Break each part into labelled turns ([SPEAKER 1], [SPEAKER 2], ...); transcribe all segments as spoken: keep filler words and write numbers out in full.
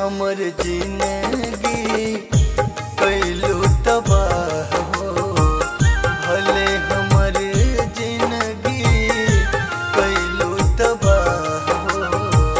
[SPEAKER 1] हमर जिंदगी कैलू तबाह हो, भले हमर जिंदगी कैलू तबाह हो।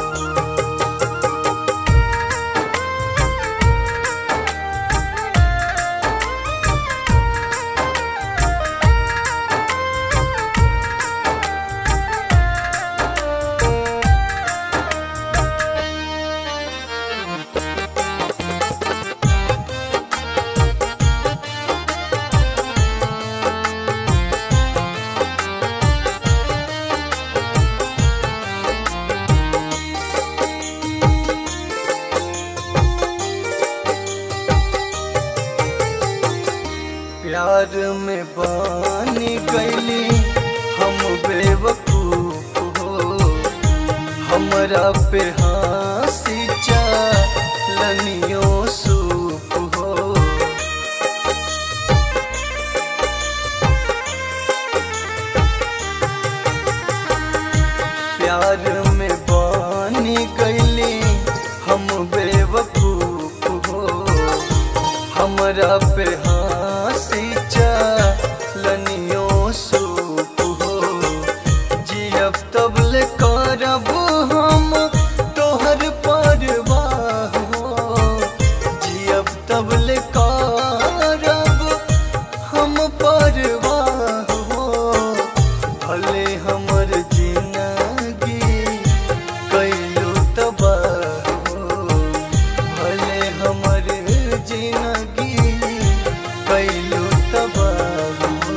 [SPEAKER 1] प्यार में बानी गईली हम बेवकूफ हो, हमरा पे हंसी चालनियों सूप हो। प्यार में बानी गईली हम बेवकूफ हो, हमरा पे हंसी चालनियों सूप हो। जियब तब ले करब हम तोहर परवाह हो, जियब तब ले करब हम परवाह हो। भले हमर जिंदगी कैलू तबाह हो, भले हमर जिंदगी कैलू तबाह हो।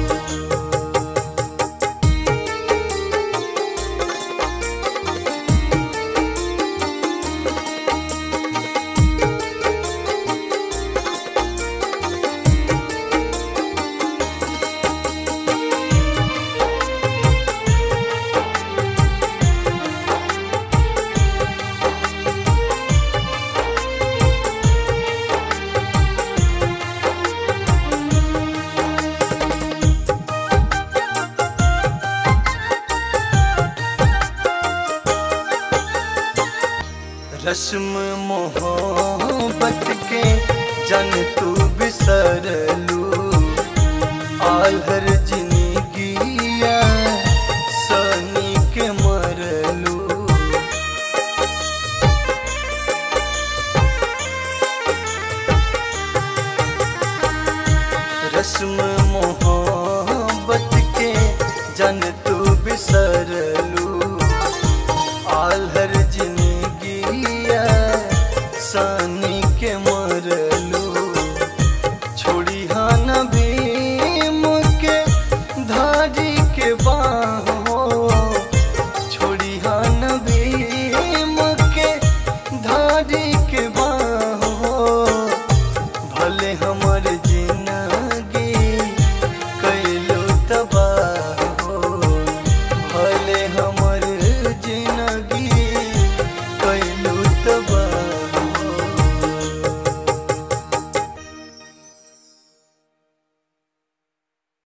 [SPEAKER 1] रस्म मोहब्बत के जन तू बिसरलू, आल्हर जिन